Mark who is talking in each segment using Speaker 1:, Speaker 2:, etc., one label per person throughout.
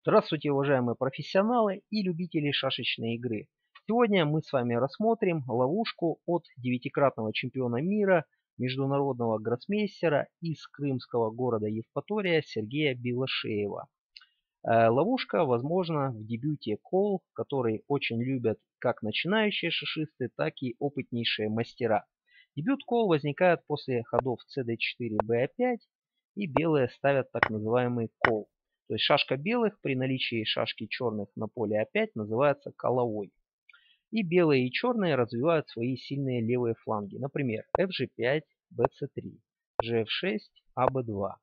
Speaker 1: Здравствуйте, уважаемые профессионалы и любители шашечной игры. Сегодня мы с вами рассмотрим ловушку от девятикратного чемпиона мира, международного гроссмейстера из крымского города Евпатория Сергея Белошеева. Ловушка возможна в дебюте Call, который очень любят как начинающие шашисты, так и опытнейшие мастера. Дебют Call возникает после ходов cd4, b5, и белые ставят так называемый Call. То есть шашка белых при наличии шашки черных на поле А5 называется коловой. И белые и черные развивают свои сильные левые фланги. Например, fg5, bc3, gf6, ab2,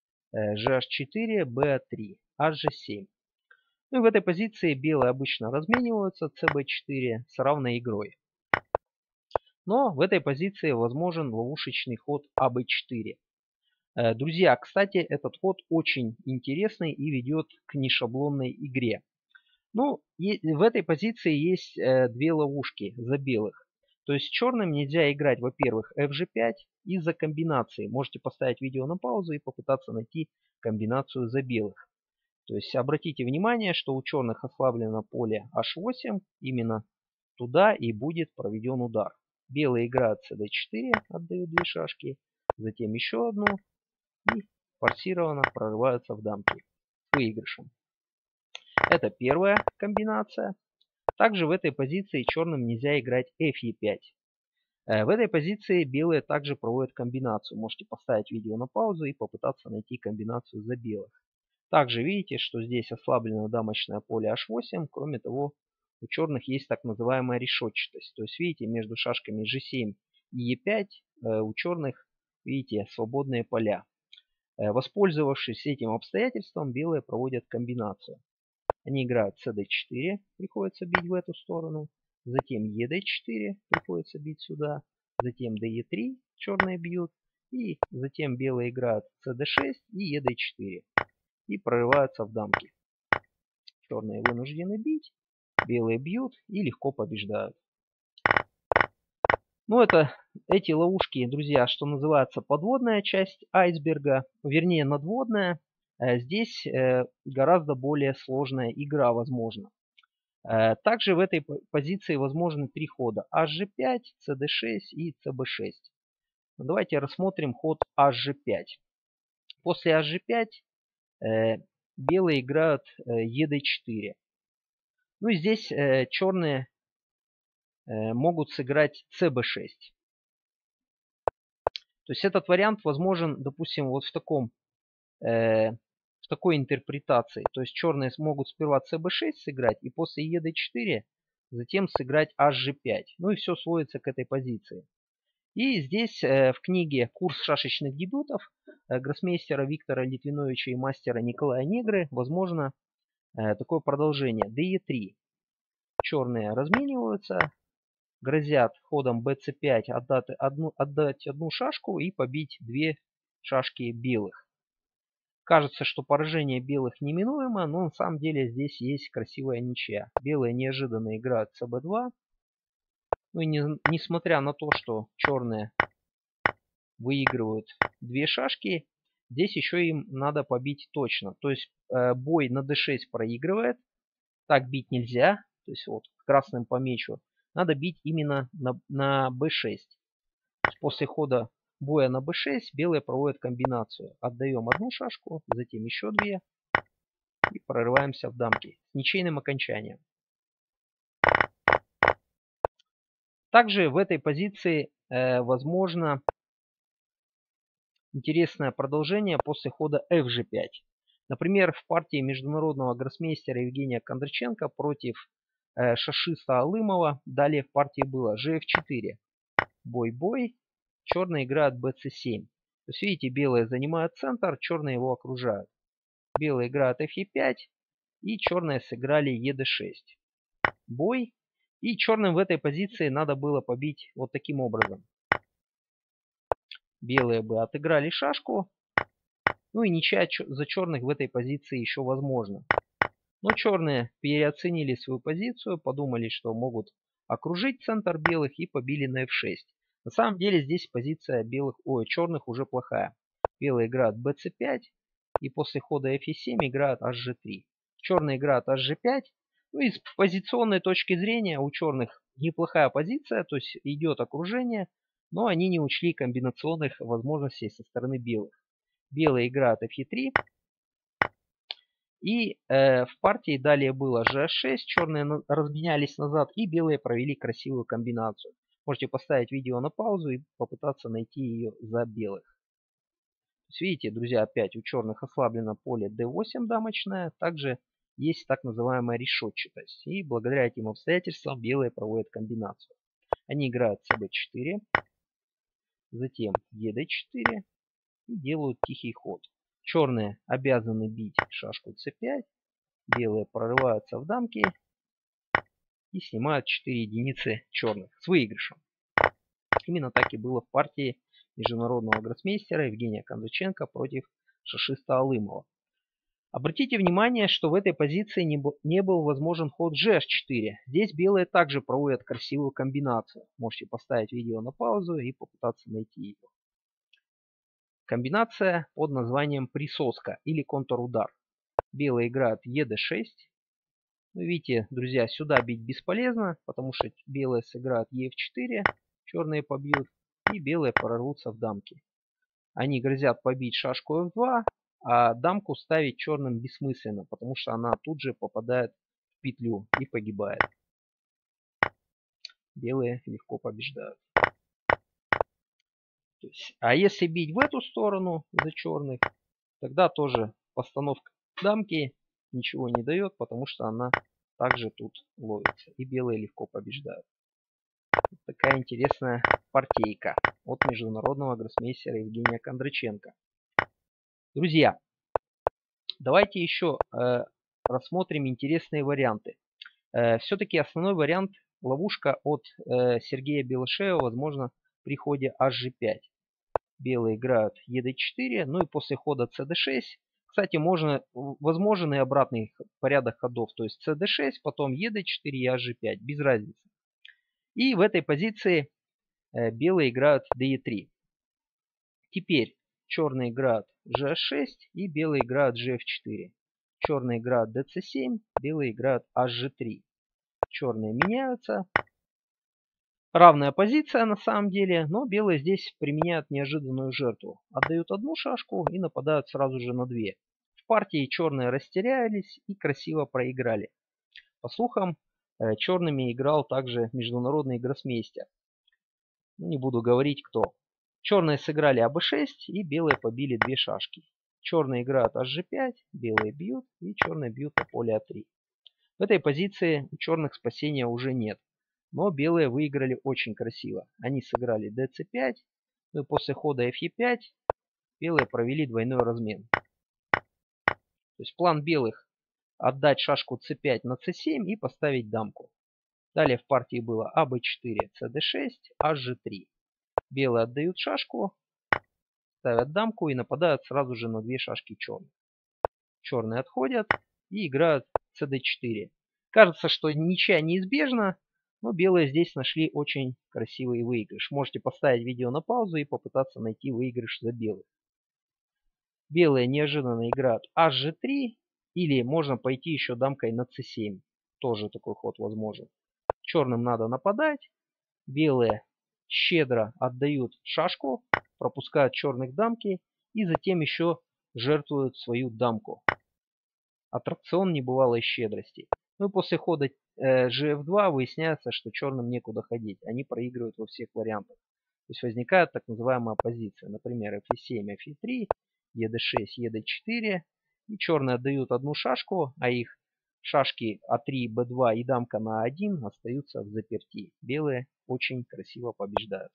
Speaker 1: gh4, ba3, hg7. Ну и в этой позиции белые обычно размениваются cb4 с равной игрой. Но в этой позиции возможен ловушечный ход ab4. Друзья, кстати, этот ход очень интересный и ведет к нешаблонной игре. Ну, в этой позиции есть две ловушки за белых. То есть черным нельзя играть, во-первых, fg5 из-за комбинации. Можете поставить видео на паузу и попытаться найти комбинацию за белых. То есть обратите внимание, что у черных ослаблено поле h8. Именно туда и будет проведен удар. Белые играют cd4, отдают две шашки, затем еще одну и форсированно прорываются в дамки с выигрышем. Это первая комбинация. Также в этой позиции черным нельзя играть fe5. В этой позиции белые также проводят комбинацию. Можете поставить видео на паузу и попытаться найти комбинацию за белых. Также видите, что здесь ослаблено дамочное поле h8. Кроме того, у черных есть так называемая решетчатость. То есть видите, между шашками g7 и e5 у черных, видите, свободные поля. Воспользовавшись этим обстоятельством, белые проводят комбинацию. Они играют cd4, приходится бить в эту сторону. Затем ed4, приходится бить сюда. Затем de3, черные бьют. И затем белые играют cd6 и ed4. И прорываются в дамки. Черные вынуждены бить, белые бьют и легко побеждают. Ну, эти ловушки, друзья, что называется, подводная часть айсберга, вернее надводная. Здесь гораздо более сложная игра возможна. Также в этой позиции возможны три хода: hg5, cd6 и cb6. Давайте рассмотрим ход hg5. После hg5 белые играют ed4. Ну и здесь черные могут сыграть cb6. То есть этот вариант возможен, допустим, вот в такой интерпретации. То есть черные смогут сперва cb6 сыграть и после ed4 затем сыграть hg5. Ну и все сводится к этой позиции. И здесь в книге «Курс шашечных дебютов» гроссмейстера Виктора Литвиновича и мастера Николая Негры возможно такое продолжение. de3. Черные размениваются, грозят ходом bc5 отдать одну шашку и побить две шашки белых. Кажется, что поражение белых неминуемо, но на самом деле здесь есть красивая ничья. Белые неожиданно играют cb2. Ну и несмотря на то, что черные выигрывают две шашки, здесь еще им надо побить точно. То есть бой на d6 проигрывает. Так бить нельзя. То есть вот красным помечу. Надо бить именно на b6. После хода боя на b6 белые проводят комбинацию. Отдаем одну шашку, затем еще две. И прорываемся в дамки с ничейным окончанием. Также в этой позиции возможно интересное продолжение после хода fg5. Например, в партии международного гроссмейстера Евгения Кондраченко против шашиста Алымова далее в партии было gf4. Бой-бой. Черные играют bc7. То есть видите, белые занимают центр, черные его окружают. Белые играют fe5 и черные сыграли ed6. Бой. И черным в этой позиции надо было побить вот таким образом. Белые бы отыграли шашку. Ну и ничья за черных в этой позиции еще возможно. Но черные переоценили свою позицию, подумали, что могут окружить центр белых и побили на f6. На самом деле здесь позиция черных уже плохая. Белые играют bc5 и после хода fe7 играют hg3. Черные играют hg5. Ну и с позиционной точки зрения у черных неплохая позиция, то есть идет окружение, но они не учли комбинационных возможностей со стороны белых. Белые играют fe3. И в партии далее было gh6, черные разменялись назад и белые провели красивую комбинацию. Можете поставить видео на паузу и попытаться найти ее за белых. То есть, видите, друзья, опять у черных ослаблено поле d8 дамочное, также есть так называемая решетчатость. И благодаря этим обстоятельствам белые проводят комбинацию. Они играют cb4, затем ed4 и делают тихий ход. Черные обязаны бить шашку c5, белые прорываются в дамки и снимают 4 единицы черных с выигрышем. Именно так и было в партии международного гроссмейстера Евгения Кондраченко против шашиста Алымова. Обратите внимание, что в этой позиции не был возможен ход gh4. Здесь белые также проводят красивую комбинацию. Можете поставить видео на паузу и попытаться найти ее. Комбинация под названием присоска или контрудар. Белые играют ед6. Вы видите, друзья, сюда бить бесполезно, потому что белые сыграют ef4, черные побьют, и белые прорвутся в дамки. Они грозят побить шашку f2, а дамку ставить черным бессмысленно, потому что она тут же попадает в петлю и погибает. Белые легко побеждают. А если бить в эту сторону за черных, тогда тоже постановка дамки ничего не дает, потому что она также тут ловится. И белые легко побеждают. Вот такая интересная партийка от международного гроссмейстера Евгения Кондраченко. Друзья, давайте еще рассмотрим интересные варианты. Все-таки основной вариант ловушка от Сергея Белышева возможно при ходе hg5. Белые играют ed4, ну и после хода cd6. Кстати, возможен и обратный порядок ходов, то есть cd6, потом ed4 и hg5, без разницы. И в этой позиции белые играют de3. Теперь черные играют gh6 и белые играют gf4. Черные играют dc7, белые играют hg3. Черные меняются. Равная позиция на самом деле, но белые здесь применяют неожиданную жертву. Отдают одну шашку и нападают сразу же на две. В партии черные растерялись и красиво проиграли. По слухам, черными играл также международный гроссмейстер. Не буду говорить кто. Черные сыграли АБ6 и белые побили две шашки. Черные играют hg5, белые бьют и черные бьют на поле А3. В этой позиции у черных спасения уже нет. Но белые выиграли очень красиво. Они сыграли dc5, ну и после хода fe5 белые провели двойной размен. То есть план белых отдать шашку c5 на c7 и поставить дамку. Далее в партии было АБ4, cd6, hg3. Белые отдают шашку, ставят дамку и нападают сразу же на две шашки черных. Черные отходят и играют cd4. Кажется, что ничья неизбежна, но белые здесь нашли очень красивый выигрыш. Можете поставить видео на паузу и попытаться найти выигрыш за белых. Белые неожиданно играют hg3 или можно пойти еще дамкой на c7. Тоже такой ход возможен. Черным надо нападать. Белые щедро отдают шашку, пропускают черных дамки и затем еще жертвуют свою дамку. Аттракцион небывалой щедрости. Ну и после хода gf2 выясняется, что черным некуда ходить. Они проигрывают во всех вариантах. То есть возникает так называемая оппозиция. Например, fe7, fe3, ed6, ed4. И черные отдают одну шашку, а их шашки А3, Б2 и дамка на А1 остаются в заперти. Белые очень красиво побеждают.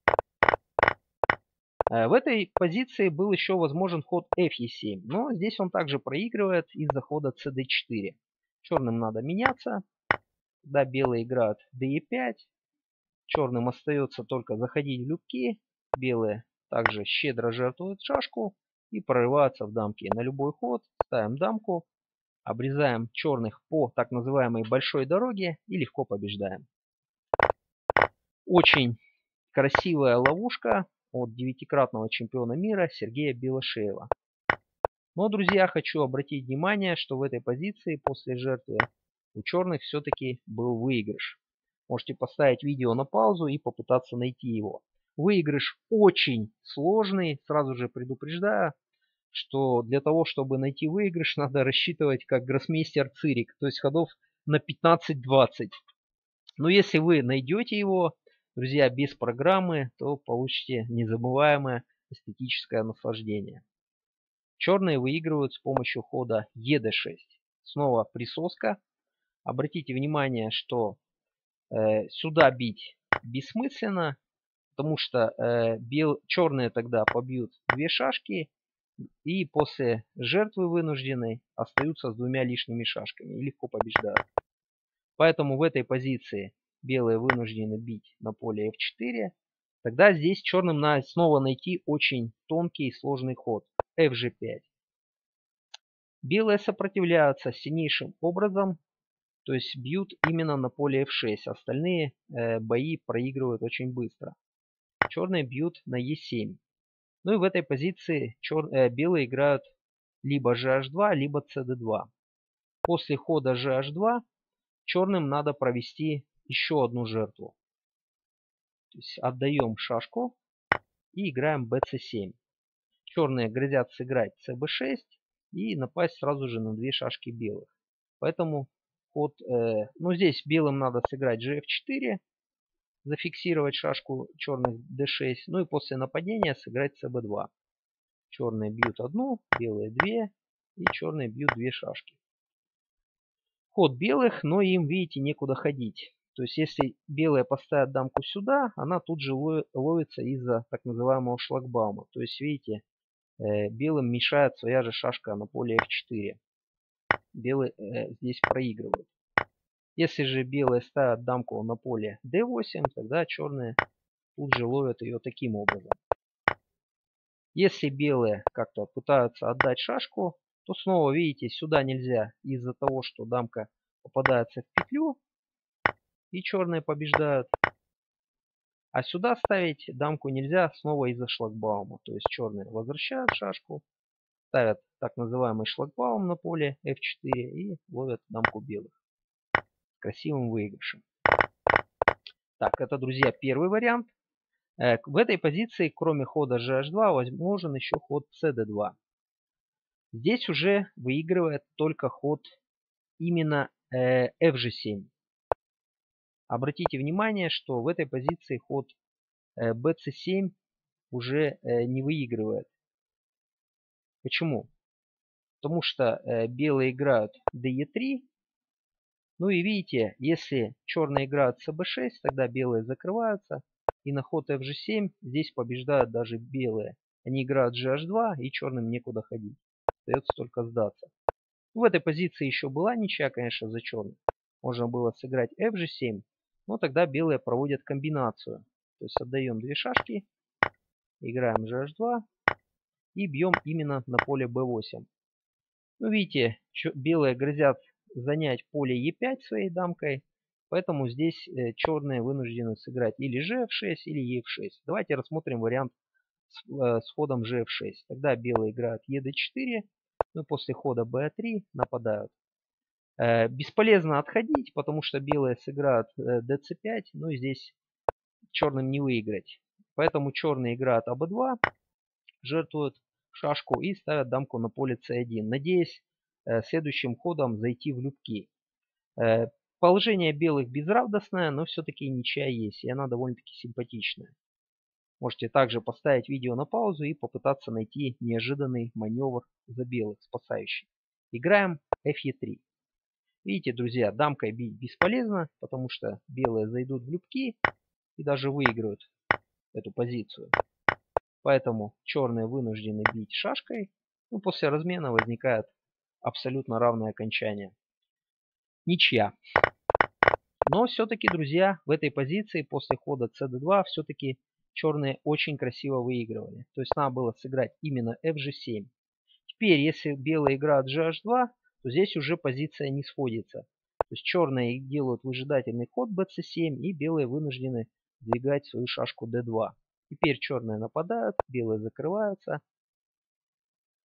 Speaker 1: В этой позиции был еще возможен ход Fe7, но здесь он также проигрывает из-за хода cd4. Черным надо меняться. Тогда белые играют de5. Черным остается только заходить в любки. Белые также щедро жертвуют шашку и прорываются в дамки. На любой ход ставим дамку. Обрезаем черных по так называемой большой дороге и легко побеждаем. Очень красивая ловушка от 9-кратного чемпиона мира Сергея Белышеева. Но, друзья, хочу обратить внимание, что в этой позиции после жертвы у черных все-таки был выигрыш. Можете поставить видео на паузу и попытаться найти его. Выигрыш очень сложный, сразу же предупреждаю, что для того, чтобы найти выигрыш, надо рассчитывать как гроссмейстер Цирик, то есть ходов на 15-20. Но если вы найдете его, друзья, без программы, то получите незабываемое эстетическое наслаждение. Черные выигрывают с помощью хода ед6. Снова присоска. Обратите внимание, что сюда бить бессмысленно, потому что черные тогда побьют две шашки и после жертвы вынужденной остаются с двумя лишними шашками и легко побеждают. Поэтому в этой позиции белые вынуждены бить на поле f4. Тогда здесь черным надо снова найти очень тонкий и сложный ход fg5. Белые сопротивляются сильнейшим образом, то есть бьют именно на поле f6. Остальные бои проигрывают очень быстро. Черные бьют на e7. Ну и в этой позиции белые играют либо gh2, либо cd2. После хода gh2 черным надо провести еще одну жертву. То есть отдаем шашку и играем bc7. Черные грозят сыграть cb6 и напасть сразу же на две шашки белых. Поэтому ход, ну здесь белым надо сыграть gf4, зафиксировать шашку черных d6, ну и после нападения сыграть cb2. Черные бьют одну, белые две и черные бьют две шашки. Ход белых, но им, видите, некуда ходить. То есть, если белые поставят дамку сюда, она тут же ловится из-за так называемого шлагбаума. То есть, видите, белым мешает своя же шашка на поле f4. Белые здесь проигрывают. Если же белые ставят дамку на поле d8, тогда черные тут же ловят ее таким образом. Если белые как-то пытаются отдать шашку, то снова, видите, сюда нельзя из-за того, что дамка попадается в петлю, и черные побеждают. А сюда ставить дамку нельзя снова из-за шлагбаума. То есть черные возвращают шашку, ставят так называемый шлагбаум на поле f4 и ловят дамку белых. С красивым выигрышем. Так, это, друзья, первый вариант. В этой позиции, кроме хода gh2, возможен еще ход cd2. Здесь уже выигрывает только ход именно fg7. Обратите внимание, что в этой позиции ход bc7 уже не выигрывает. Почему? Потому что белые играют de3. Ну и видите, если черные играют cb6, тогда белые закрываются. И на ход fg7 здесь побеждают даже белые. Они играют gh2 и черным некуда ходить. Остается только сдаться. В этой позиции еще была ничья, конечно, за черных. Можно было сыграть fg7, но тогда белые проводят комбинацию. То есть отдаем две шашки, играем gh2 и бьем именно на поле b8. Ну, видите, белые грозят занять поле e5 своей дамкой, поэтому здесь черные вынуждены сыграть или gf6, или e6. Давайте рассмотрим вариант с ходом gf6. Тогда белые играют ed4, ну после хода b3 нападают. Бесполезно отходить, потому что белые сыграют dc5, ну и здесь черным не выиграть. Поэтому черные играют аб2, жертвуют шашку и ставят дамку на поле c1, надеясь следующим ходом зайти в любки. Положение белых безрадостное, но все-таки ничья есть, и она довольно-таки симпатичная. Можете также поставить видео на паузу и попытаться найти неожиданный маневр за белых, спасающий. Играем fe3. Видите, друзья, дамкой бить бесполезно, потому что белые зайдут в любки и даже выиграют эту позицию. Поэтому черные вынуждены бить шашкой. Ну, после размена возникает абсолютно равное окончание. Ничья. Но все-таки, друзья, в этой позиции после хода cd2 все-таки черные очень красиво выигрывали. То есть надо было сыграть именно fg7. Теперь, если белые играют gh2, то здесь уже позиция не сходится. То есть черные делают выжидательный ход bc7 и белые вынуждены двигать свою шашку d2. Теперь черные нападают, белые закрываются.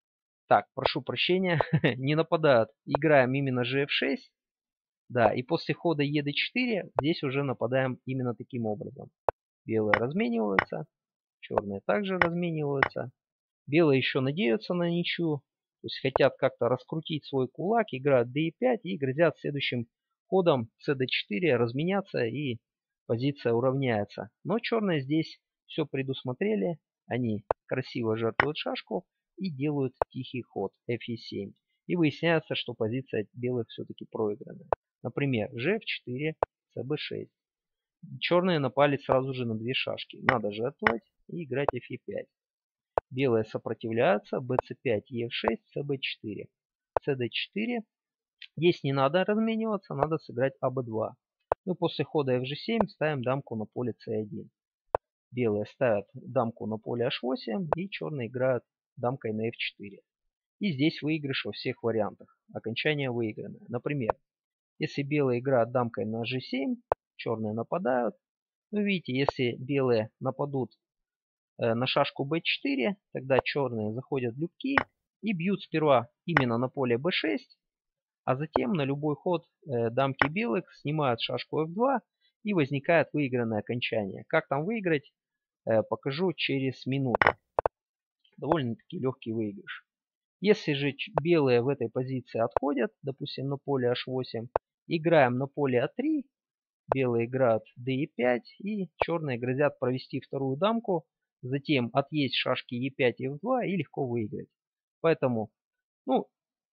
Speaker 1: Так, прошу прощения, не нападают. Играем именно gf6. Да, и после хода ед4 здесь уже нападаем именно таким образом. Белые размениваются, черные также размениваются. Белые еще надеются на ничью, то есть хотят как-то раскрутить свой кулак, играют d5 и грозят следующим ходом cd4 разменяться и позиция уравняется. Но черные здесь все предусмотрели, они красиво жертвуют шашку и делают тихий ход fe7. И выясняется, что позиция белых все-таки проигранная. Например, gf4, cb6. Черные напали сразу же на две шашки. Надо жертвовать и играть fe5. Белые сопротивляются, bc5, e6, cb4, cd4. Здесь не надо размениваться, надо сыграть аб2. Ну, после хода fg7 ставим дамку на поле c1. Белые ставят дамку на поле h8 и черные играют дамкой на f4. И здесь выигрыш во всех вариантах. Окончание выигранное. Например, если белые играют дамкой на g7, черные нападают. Вы видите, если белые нападут на шашку b4, тогда черные заходят в любки и бьют сперва именно на поле b6, а затем на любой ход дамки белых снимают шашку f2 и возникает выигранное окончание. Как там выиграть, покажу через минуту. Довольно-таки легкий выигрыш. Если же белые в этой позиции отходят, допустим, на поле h8, играем на поле a3, белые играют d5 и черные грозят провести вторую дамку, затем отъесть шашки e5 и f2 и легко выиграть. Поэтому, ну,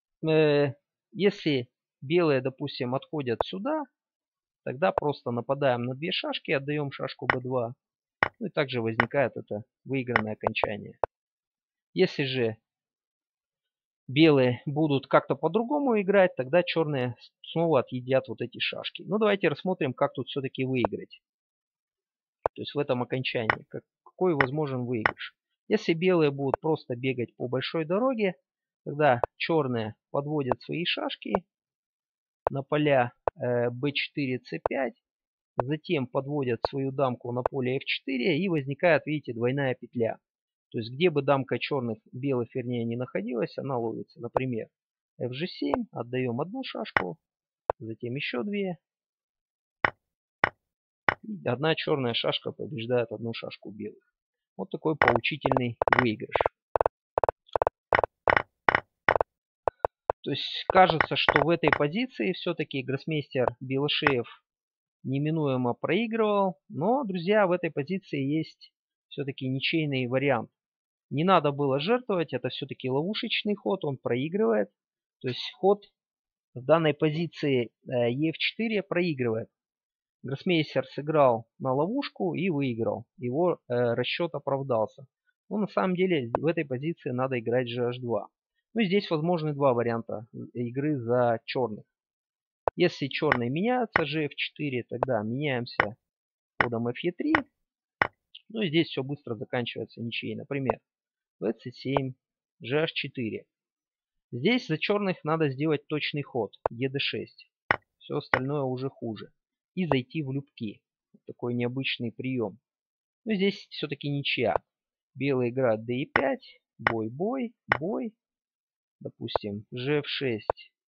Speaker 1: если белые, допустим, отходят сюда, тогда просто нападаем на две шашки, отдаем шашку b2, ну и также возникает это выигранное окончание. Если же белые будут как-то по-другому играть, тогда черные снова отъедят вот эти шашки. Ну давайте рассмотрим, как тут все-таки выиграть. То есть в этом окончании. Какой возможен выигрыш. Если белые будут просто бегать по большой дороге, тогда черные подводят свои шашки на поля b4, c5, затем подводят свою дамку на поле f4 и возникает, видите, двойная петля. То есть где бы дамка черных, белых вернее, не находилась, она ловится. Например, fg7, отдаем одну шашку, затем еще две. И одна черная шашка побеждает одну шашку белых. Вот такой поучительный выигрыш. То есть кажется, что в этой позиции все-таки гроссмейстер Белошеев неминуемо проигрывал. Но, друзья, в этой позиции есть все-таки ничейный вариант. Не надо было жертвовать, это все-таки ловушечный ход, он проигрывает. То есть ход в данной позиции e4 проигрывает. Гроссмейстер сыграл на ловушку и выиграл. Его расчет оправдался. Но на самом деле в этой позиции надо играть gh2. Ну и здесь возможны два варианта игры за черных. Если черные меняются gf4, тогда меняемся ходом fe3. Ну и здесь все быстро заканчивается ничьей. Например, bc7, gh4. Здесь за черных надо сделать точный ход ed6. Все остальное уже хуже. И зайти в любки. Такой необычный прием. Но здесь все-таки ничья. Белые играют d5, бой, бой, бой. Допустим, gf6,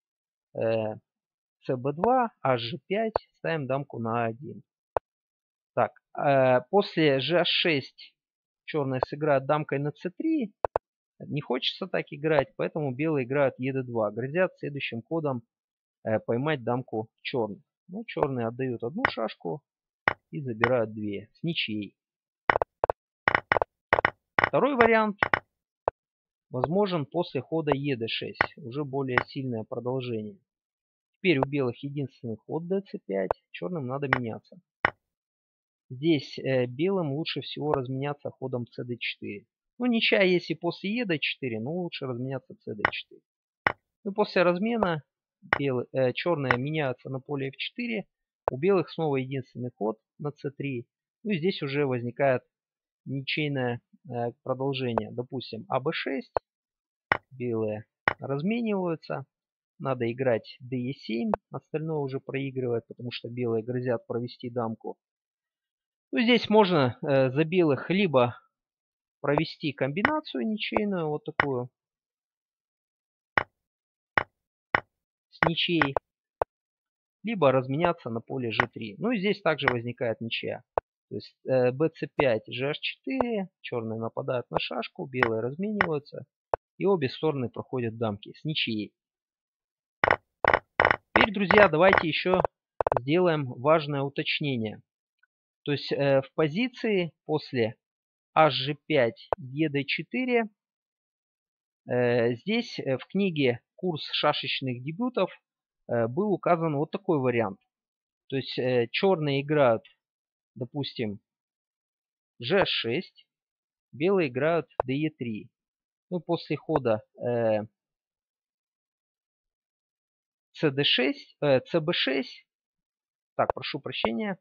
Speaker 1: cb2, hg5. Ставим дамку на a1. Так, после gh6 черные сыграют дамкой на c3. Не хочется так играть, поэтому белые играют ед2. Грозят следующим ходом поймать дамку черных. Ну, черные отдают одну шашку и забирают две с ничьей. Второй вариант возможен после хода ед6. Уже более сильное продолжение. Теперь у белых единственный ход dc5. Черным надо меняться. Здесь белым лучше всего разменяться ходом cd4. Ну, ничья есть и после ед4, но лучше разменяться cd4. Ну, после размена черные меняются на поле f4. У белых снова единственный ход на c3. Ну и здесь уже возникает ничейное продолжение. Допустим, аб6. Белые размениваются. Надо играть de7. Остальное уже проигрывает, потому что белые грозят провести дамку. Ну, здесь можно за белых либо провести комбинацию ничейную, вот такую. ничьей, либо разменяться на поле g3. Ну и здесь также возникает ничья. То есть bc5, gh4, черные нападают на шашку, белые размениваются, и обе стороны проходят дамки с ничьей. Теперь, друзья, давайте еще сделаем важное уточнение. То есть в позиции после hg5, ed4 здесь в книге «Курс шашечных дебютов» был указан вот такой вариант. То есть черные играют, допустим, g6, белые играют de3. Ну, после хода cd6, cb6, так, прошу прощения,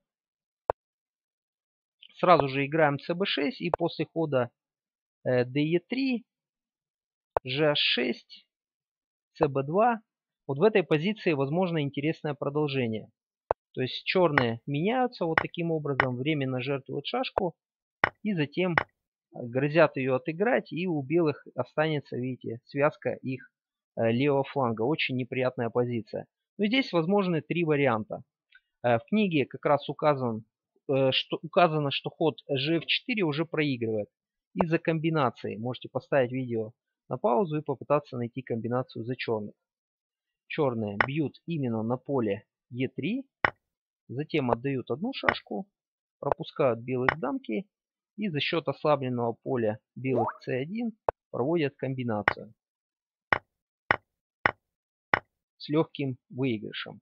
Speaker 1: сразу же играем cb6 и после хода de3, gh6, cb2. Вот в этой позиции возможно интересное продолжение. То есть черные меняются вот таким образом, временно жертвуют шашку и затем грозят ее отыграть, и у белых останется, видите, связка их левого фланга. Очень неприятная позиция. Но здесь возможны три варианта. В книге как раз указано, что ход gf4 уже проигрывает из-за комбинации. Можете поставить видео на паузу и попытаться найти комбинацию за черных. Черные бьют именно на поле e3, затем отдают одну шашку, пропускают белых к дамке и за счет ослабленного поля белых c1 проводят комбинацию с легким выигрышем.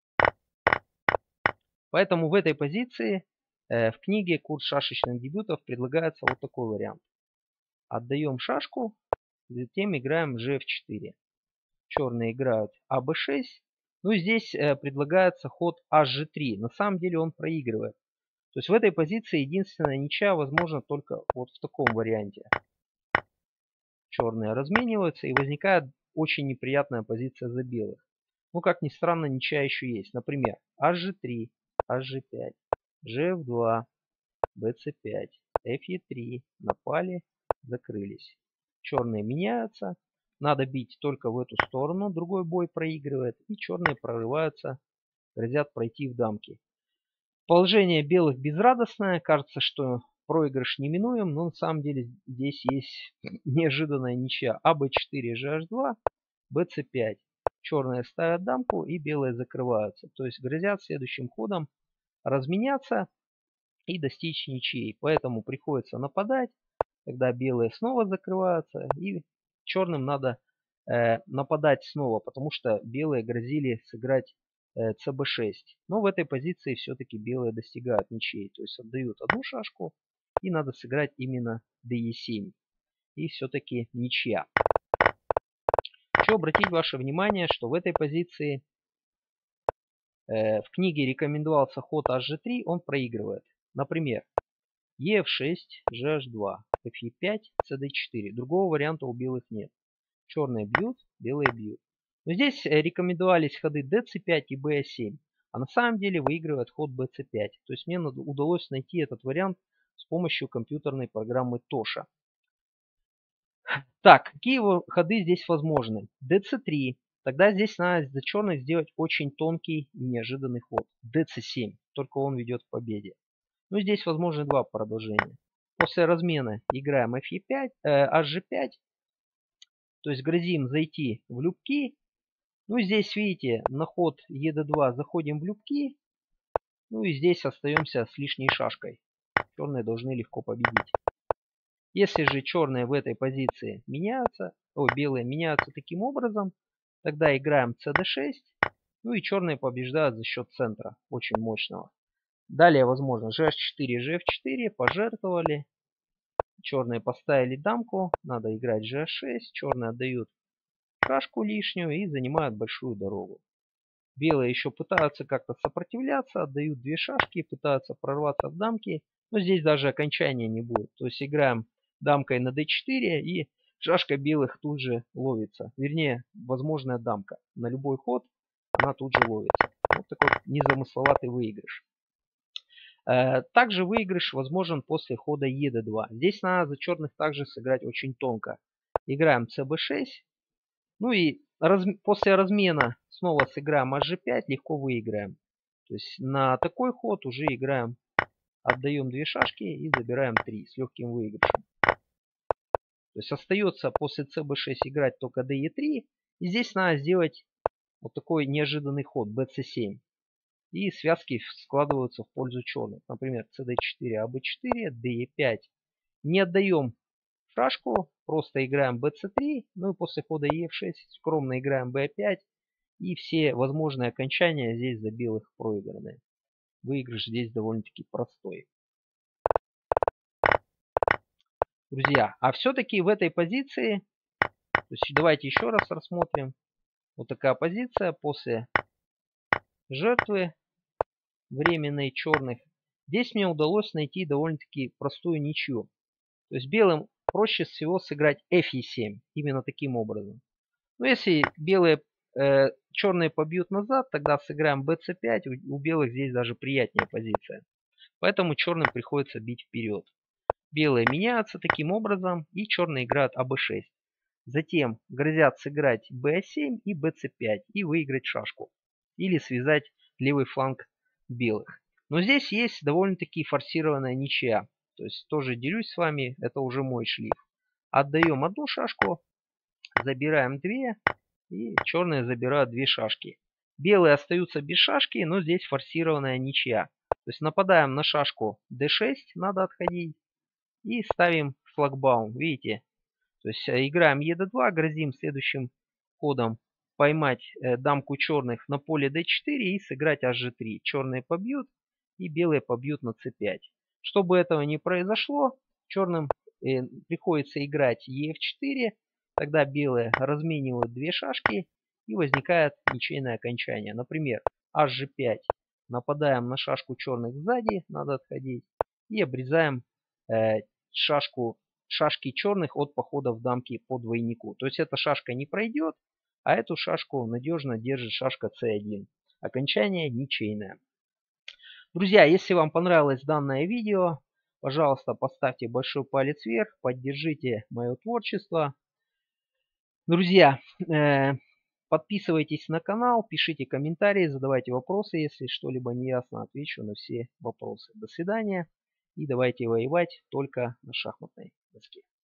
Speaker 1: Поэтому в этой позиции в книге «Курс шашечных дебютов» предлагается вот такой вариант. Отдаем шашку, затем играем gf4. Черные играют аб6. Ну и здесь предлагается ход hg3. На самом деле он проигрывает. То есть в этой позиции единственная ничья возможна только вот в таком варианте. Черные размениваются и возникает очень неприятная позиция за белых. Ну как ни странно, ничья еще есть. Например, hg3, hg5, gf2, bc5, fe3. Напали, закрылись. Черные меняются. Надо бить только в эту сторону. Другой бой проигрывает. И черные прорываются, грозят пройти в дамки. Положение белых безрадостное. Кажется, что проигрыш неминуем. Но на самом деле здесь есть неожиданная ничья. аб4, gh2, bc5. Черные ставят дамку и белые закрываются. То есть грозят следующим ходом разменяться и достичь ничьей. Поэтому приходится нападать, когда белые снова закрываются, и черным надо нападать снова, потому что белые грозили сыграть cb6. Но в этой позиции все-таки белые достигают ничьей, то есть отдают одну шашку, и надо сыграть именно de7. И все-таки ничья. Хочу обратить ваше внимание, что в этой позиции в книге рекомендовался ход hg3, он проигрывает. Например, ef6, gh2, fe5, cd4. Другого варианта у белых нет. Черные бьют, белые бьют. Но здесь рекомендовались ходы dc5 и b7. А на самом деле выигрывает ход bc5. То есть мне удалось найти этот вариант с помощью компьютерной программы Tosha. Так, какие ходы здесь возможны? dc3. Тогда здесь надо за черных сделать очень тонкий и неожиданный ход. dc7. Только он ведет к победе. Ну, здесь возможны два продолжения. После размена играем fe5, hg5. То есть грозим зайти в любки. Ну, здесь, видите, на ход ед2 заходим в любки. Ну и здесь остаемся с лишней шашкой. Черные должны легко победить. Если же черные в этой позиции меняются, белые меняются таким образом, тогда играем cd6. Ну и черные побеждают за счет центра, очень мощного. Далее возможно gh4, gf4, пожертвовали. Черные поставили дамку, надо играть gh6, черные отдают шашку лишнюю и занимают большую дорогу. Белые еще пытаются как-то сопротивляться, отдают две шашки, пытаются прорваться в дамки, но здесь даже окончания не будет. То есть играем дамкой на d4 и шашка белых тут же ловится. Вернее, возможная дамка. На любой ход она тут же ловится. Вот такой незамысловатый выигрыш. Также выигрыш возможен после хода ед2. Здесь надо за черных также сыграть очень тонко. Играем cb6. Ну и После размена снова сыграем hg5, легко выиграем. То есть на такой ход уже играем, отдаем 2 шашки и забираем 3 с легким выигрышем. То есть остается после cb6 играть только de3. И здесь надо сделать вот такой неожиданный ход bc7. И связки складываются в пользу черных. Например, cd4, ab4, de5. Не отдаем шашку, просто играем bc3. Ну и после хода ef6 скромно играем b5. И все возможные окончания здесь за белых проиграны. Выигрыш здесь довольно-таки простой. Друзья, а все-таки в этой позиции, то есть давайте еще раз рассмотрим. Вот такая позиция после жертвы временной черных. Здесь мне удалось найти довольно-таки простую ничью. То есть белым проще всего сыграть fe7. Именно таким образом. Но если белые черные побьют назад, тогда сыграем bc5. У белых здесь даже приятнее позиция. Поэтому черным приходится бить вперед. Белые меняются таким образом, и черные играют аб6. Затем грозят сыграть b7 и bc5 и выиграть шашку. Или связать левый фланг белых. Но здесь есть довольно-таки форсированная ничья. То есть тоже делюсь с вами, это уже мой шлиф. Отдаем одну шашку, забираем 2, и черные забирают 2 шашки. Белые остаются без шашки, но здесь форсированная ничья. То есть нападаем на шашку d6, надо отходить. И ставим шлагбаум, видите. То есть играем ед2, грозим следующим ходом поймать дамку черных на поле d4 и сыграть hg3. Черные побьют и белые побьют на c5. Чтобы этого не произошло, черным приходится играть ef4. Тогда белые разменивают 2 шашки и возникает ничейное окончание. Например, hg5. Нападаем на шашку черных сзади, надо отходить. И обрезаем шашки черных от походов дамки по двойнику. То есть эта шашка не пройдет, а эту шашку надежно держит шашка c1. Окончание ничейное. Друзья, если вам понравилось данное видео, пожалуйста, поставьте большой палец вверх, поддержите мое творчество. Друзья, подписывайтесь на канал, пишите комментарии, задавайте вопросы, если что-либо не ясно, отвечу на все вопросы. До свидания и давайте воевать только на шахматной доске.